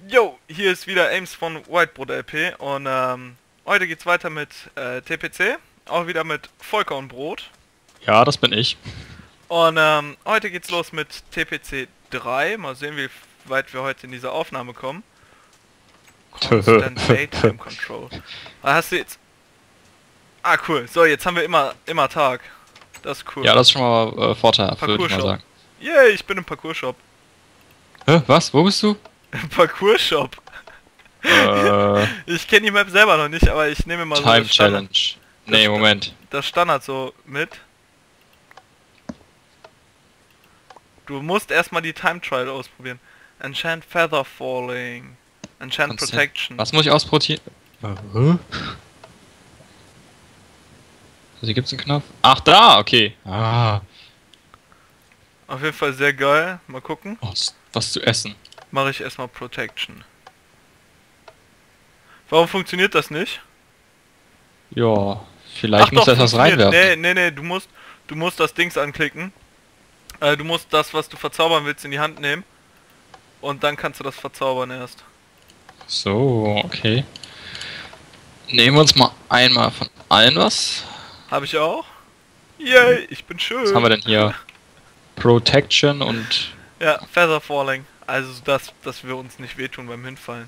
Jo, hier ist wieder Ames von Whiteboard LP und heute geht's weiter mit TPC, auch wieder mit Vollkornbrot. Ja, das bin ich. Und heute geht's los mit TPC 3. Mal sehen, wie weit wir heute in dieser Aufnahme kommen. Constant Daytime Control. Hast du jetzt... Ah, cool. So, jetzt haben wir immer Tag. Das ist cool. Ja, das ist schon mal vorteilhaft, würde ich mal Parcours-Shop. sagen. Yay, ich bin im Parcours-Shop. Hä, was? Wo bist du? Im Parcours-Shop. Ich kenne die Map selber noch nicht, aber ich nehme mal so Time das Standard, Challenge. Nee, Moment. das Standard so mit. Du musst erstmal die Time Trial ausprobieren. Enchant Feather Falling. Enchant Kannst du- Protection. Was muss ich ausprobieren? Also hier gibt's einen Knopf. Ach, da, okay. Ah. Auf jeden Fall sehr geil. Mal gucken. Was zu essen. Mache ich erstmal Protection. Warum funktioniert das nicht? Ja, vielleicht Ach muss doch, er etwas funktioniert. reinwerfen. Nee, du musst das Dings anklicken. Du musst das, was du verzaubern willst, in die Hand nehmen. Und dann kannst du das verzaubern erst. So, okay. Nehmen wir uns mal einmal von allen was. Habe ich auch. Yay, ich bin schön. Was haben wir denn hier? Protection und... Ja, Feather Falling. Also dass wir uns nicht wehtun beim Hinfallen.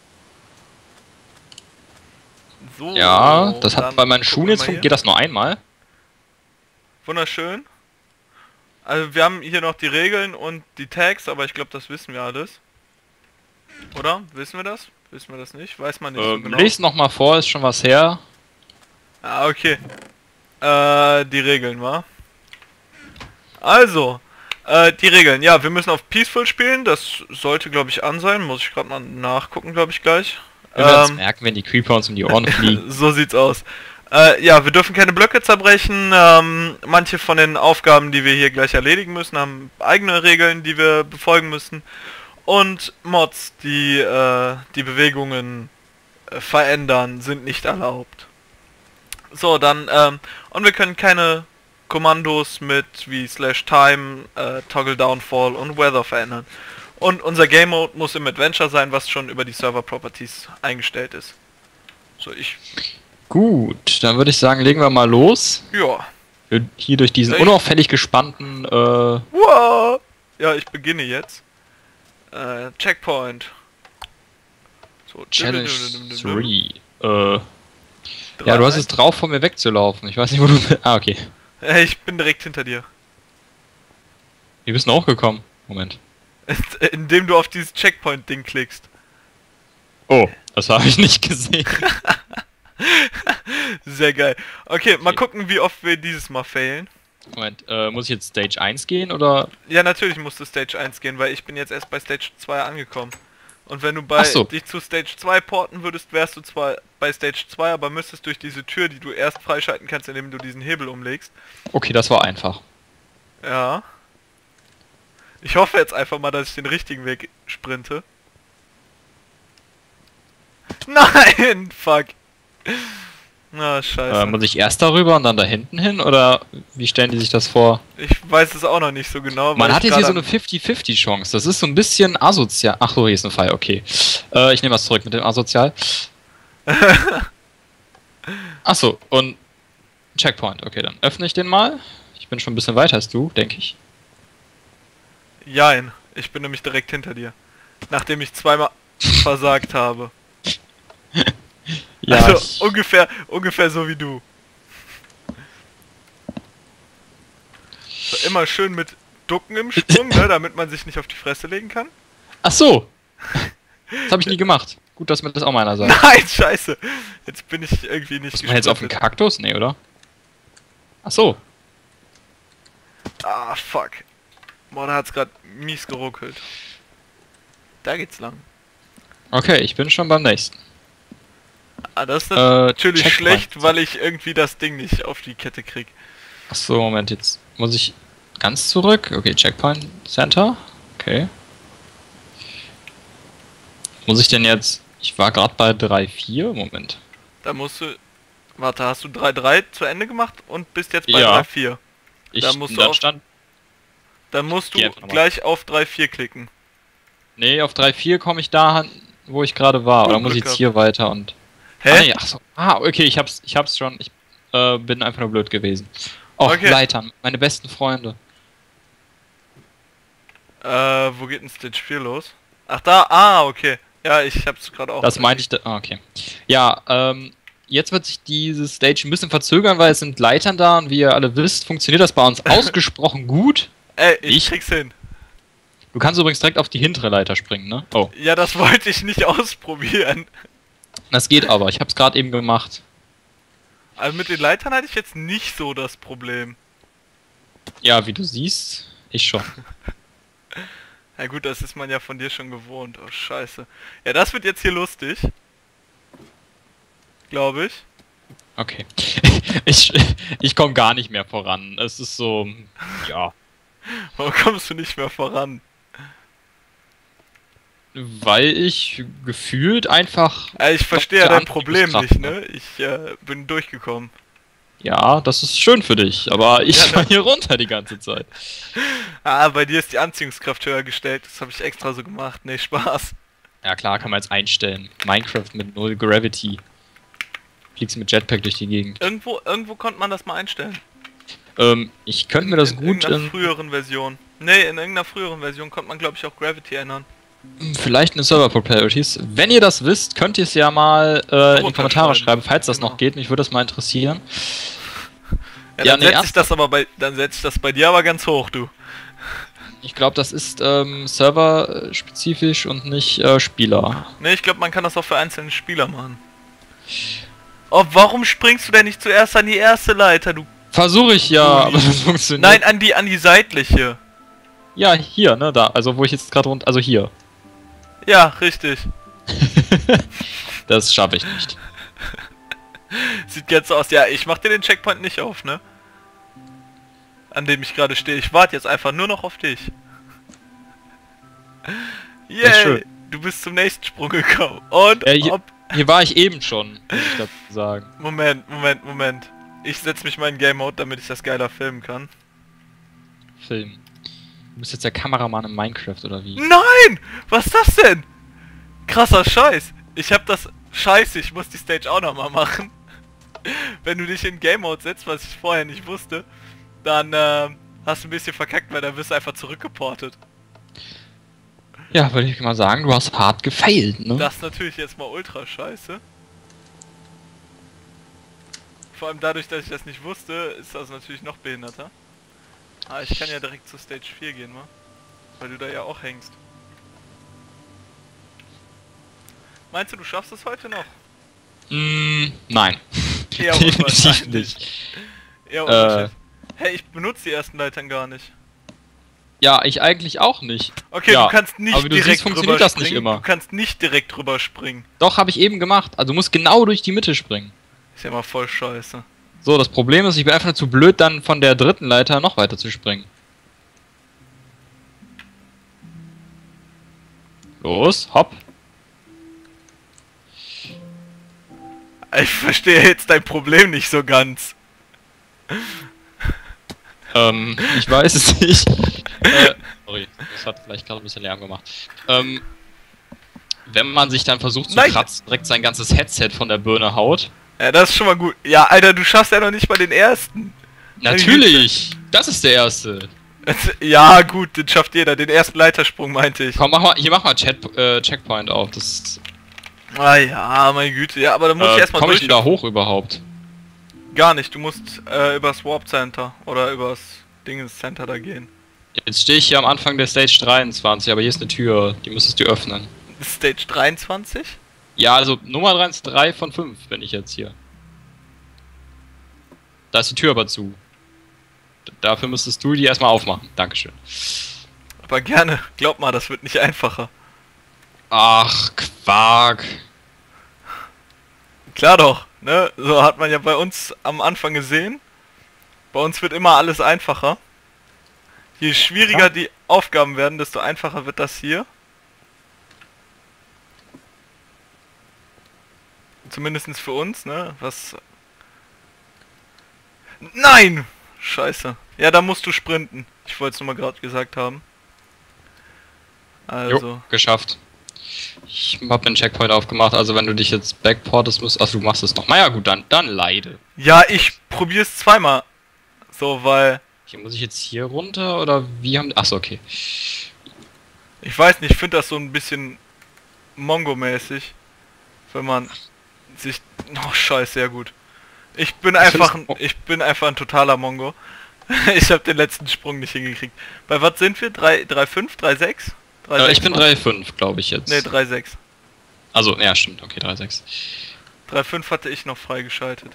So, Ja, das hat dann bei meinen gucken Schuhen wir jetzt mal hier. geht das nur einmal. Wunderschön. Also wir haben hier noch die Regeln und die Tags, aber ich glaube, das wissen wir alles. Oder? Wissen wir das? Wissen wir das nicht? Weiß man nicht so genau. Lies noch mal vor, ist schon was her. Ah, okay. Die Regeln, wa? Also, die Regeln. Ja, wir müssen auf Peaceful spielen. Das sollte, glaube ich, an sein. Muss ich gerade mal nachgucken, glaube ich, gleich. Wir werden es merken, wenn die Creeper uns um die Ohren fliegen. So sieht's aus. Ja, wir dürfen keine Blöcke zerbrechen. Manche von den Aufgaben, die wir hier gleich erledigen müssen, haben eigene Regeln, die wir befolgen müssen. Und Mods, die die Bewegungen verändern, sind nicht erlaubt. So, dann, und wir können keine Kommandos mit wie /time, Toggle Downfall und Weather verändern. Und unser Game Mode muss im Adventure sein, was schon über die Server Properties eingestellt ist. So, Gut, dann würde ich sagen, legen wir mal los. ja. Hier durch diesen Ich- unauffällig gespannten, Wow. Ja, ich beginne jetzt. Checkpoint. So, Challenge 3. Drei. Ja, du hast es drauf, von mir wegzulaufen. Ich weiß nicht, wo du... Ah, okay. Ich bin direkt hinter dir. Wie bist du denn hochgekommen? Moment. Indem du auf dieses Checkpoint-Ding klickst. Oh, das habe ich nicht gesehen. Sehr geil. Okay, mal gucken, wie oft wir dieses Mal failen. Moment, muss ich jetzt Stage 1 gehen, oder... Ja, natürlich musst du Stage 1 gehen, weil ich bin jetzt erst bei Stage 2 angekommen. Und wenn du bei Ach so. dich zu Stage 2 porten würdest, wärst du zwar bei Stage 2, aber müsstest durch diese Tür, die du erst freischalten kannst, indem du diesen Hebel umlegst. Okay, das war einfach. Ja. Ich hoffe jetzt einfach mal, dass ich den richtigen Weg sprinte. Nein! Fuck. Na, scheiße. Muss ich erst darüber und dann da hinten hin, oder wie stellen die sich das vor? Ich weiß es auch noch nicht so genau. Man weil hat ich jetzt hier so gerade eine 50-50 Chance. Das ist so ein bisschen asozial. Ach so, hier ist ein Pfeil, okay. Ich nehme was zurück mit dem asozial. Ach so, und Checkpoint. Okay, dann öffne ich den mal. Ich bin schon ein bisschen weiter als du, denke ich. Jein, ich bin nämlich direkt hinter dir. Nachdem ich zweimal versagt habe. Ja, Also ungefähr so wie du. So, immer schön mit Ducken im Sprung, ne, damit man sich nicht auf die Fresse legen kann. ach so. Das habe ich nie gemacht. Gut, dass mir das auch mal einer sagt. Nein, scheiße. Jetzt bin ich irgendwie nicht Ist man jetzt auf den gesprintet. Kaktus? Nee, oder? Ach so. Ah, fuck. Boah, da hat's grad mies geruckelt. Da geht's lang. Okay, ich bin schon beim nächsten. Ah, das ist natürlich Checkpoint. schlecht, weil ich irgendwie das Ding nicht auf die Kette krieg. Ach so, Moment, jetzt muss ich ganz zurück. Okay, Checkpoint Center. Okay. Muss ich denn jetzt... Ich war gerade bei 3,4. Moment. Da musst du... Warte, hast du 3-3 zu Ende gemacht und bist jetzt bei Ja. 3-4. Ich Da musst du dann auf- stand... Dann musst du Geh einfach nochmal. gleich auf 3-4 klicken. Nee, auf 3-4 komme ich da, wo ich gerade war. Oder muss ich jetzt hier weiter und... Hä? Ah, nee, achso. Okay, ich hab's schon. Ich bin einfach nur blöd gewesen. Och, Okay. Leitern, meine besten Freunde. Wo geht denn Stage 4 los? Ach da, okay. Ja, ich hab's gerade auch. Das meinte ich da. Okay. Ja, jetzt wird sich dieses Stage ein bisschen verzögern, weil es sind Leitern da und wie ihr alle wisst, funktioniert das bei uns ausgesprochen gut. Ey, ich krieg's hin. Du kannst übrigens direkt auf die hintere Leiter springen, ne? Oh. Ja, das wollte ich nicht ausprobieren. Das geht aber, ich hab's gerade eben gemacht. Also mit den Leitern hatte ich jetzt nicht so das Problem. Ja, wie du siehst, ich schon. Na gut, das ist man ja von dir schon gewohnt. Oh, scheiße. Ja, das wird jetzt hier lustig. Glaube ich. Okay. Ich komme gar nicht mehr voran. Es ist so, ja. Warum kommst du nicht mehr voran? Weil ich gefühlt einfach... Ich verstehe ja dein Problem nicht, ne? Ich bin durchgekommen. Ja, das ist schön für dich, aber ich Ja, war hier runter die ganze Zeit. Ah, bei dir ist die Anziehungskraft höher gestellt. Das habe ich extra so gemacht. Nee, Spaß. Ja klar, kann man jetzt einstellen. Minecraft mit Null Gravity. Fliegst mit Jetpack durch die Gegend. Irgendwo konnte man das mal einstellen. Ich könnte mir das in gut irgendeiner früheren Version. Nee, in irgendeiner früheren Version konnte man, glaube ich, auch Gravity ändern. vielleicht in Server Properties. Wenn ihr das wisst, könnt ihr es ja mal in die Kommentare schreiben, falls das noch geht. Mich würde das mal interessieren. Ja, dann setze ich das aber bei dir aber ganz hoch, du. Ich glaube, das ist serverspezifisch und nicht Spieler. Ne, ich glaube, man kann das auch für einzelne Spieler machen. Oh, warum springst du denn nicht zuerst an die erste Leiter, du? Versuche ich ja, aber das funktioniert. Nein, an die seitliche. Ja, hier, ne, da. Also wo ich jetzt gerade runter... Also hier. Ja, richtig. Das schaffe ich nicht. Sieht jetzt so aus. Ja, ich mach dir den Checkpoint nicht auf, ne? An dem ich gerade stehe. Ich warte jetzt einfach nur noch auf dich. Yay! Du bist zum nächsten Sprung gekommen. Und hier war ich eben schon, muss ich dazu sagen. Moment. Ich setze mich mal in Game Mode, damit ich das geiler filmen kann. Film. Du bist jetzt der Kameramann in Minecraft, oder wie? Nein! Was ist das denn? Krasser Scheiß. Ich hab das... Scheiße, ich muss die Stage auch nochmal machen. Wenn du dich in Game Mode setzt, was ich vorher nicht wusste, dann hast du ein bisschen verkackt, weil dann wirst du einfach zurückgeportet. Ja, würde ich mal sagen, du hast hart gefailt, ne? Das ist natürlich jetzt mal ultra scheiße. Vor allem dadurch, dass ich das nicht wusste, ist das natürlich noch behinderter. Ah, ich kann ja direkt zur Stage 4 gehen, wa? Weil du da ja auch hängst. Meinst du schaffst es heute noch? Nein. Ja, definitiv nicht. Ja, hey, ich benutze die ersten Leitern gar nicht. Ja, ich eigentlich auch nicht. Okay, ja, du kannst nicht aber direkt funktioniert das nicht immer. Du kannst nicht direkt drüber springen. Doch, habe ich eben gemacht. Also du musst genau durch die Mitte springen. Ist ja mal voll scheiße. So, das Problem ist, ich bin einfach nur zu blöd, dann von der dritten Leiter noch weiter zu springen. Los, hopp. Ich verstehe jetzt dein Problem nicht so ganz. Ich weiß es nicht. Sorry, das hat vielleicht gerade ein bisschen Lärm gemacht. Wenn man sich dann versucht zu kratzen, direkt sein ganzes Headset von der Birne haut. Ja, das ist schon mal gut. Ja, Alter, du schaffst ja noch nicht mal den ersten. Natürlich! Das ist der erste. Ja, gut, den schafft jeder. Den ersten Leitersprung meinte ich. Komm, hier mach mal Checkpoint auf. Das. Ah ja, meine Güte. Ja, aber da muss ich erstmal durch. Komm ich da hoch überhaupt? Gar nicht. Du musst übers Warp Center oder übers Dingens Center da gehen. Jetzt stehe ich hier am Anfang der Stage 23, aber hier ist eine Tür. Die müsstest du öffnen. Stage 23? Ja, also Nummer 3 von 5 bin ich jetzt hier. Da ist die Tür aber zu. Dafür müsstest du die erstmal aufmachen. Dankeschön. Aber gerne. Glaub mal, das wird nicht einfacher. Ach, Quark. Klar doch, ne? So hat man ja bei uns am Anfang gesehen. Bei uns wird immer alles einfacher. Je schwieriger die Aufgaben werden, desto einfacher wird das hier. Zumindest für uns, ne? Was... Nein! Scheiße. Ja, da musst du sprinten. Ich wollte es nur mal gerade gesagt haben. Also. Geschafft. Ich hab einen Checkpoint aufgemacht, also wenn du dich jetzt backportest musst, also du machst es noch. Naja gut, dann leide. Ja, ich probier's zweimal. So, weil... Hier muss ich jetzt hier runter oder wie haben... Achso, okay. Ich weiß nicht, ich finde das so ein bisschen Mongo-mäßig. Wenn man sich... Oh, scheiße, sehr gut. Ich bin einfach ein totaler Mongo. Ich habe den letzten Sprung nicht hingekriegt. Bei was sind wir? 3,5? 3,6? Ich bin 3,5, glaube ich jetzt. Ne, 3,6. Also, ja, stimmt, okay, 3,6. 3,5 hatte ich noch freigeschaltet.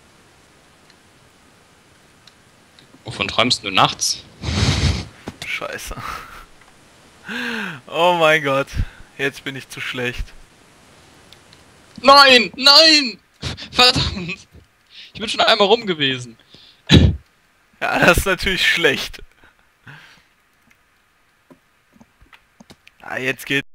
Wovon träumst du nachts? Scheiße. Oh mein Gott. Jetzt bin ich zu schlecht. Nein! Nein! Verdammt! Ich bin schon einmal rum gewesen. Ja, das ist natürlich schlecht. Ah, jetzt geht.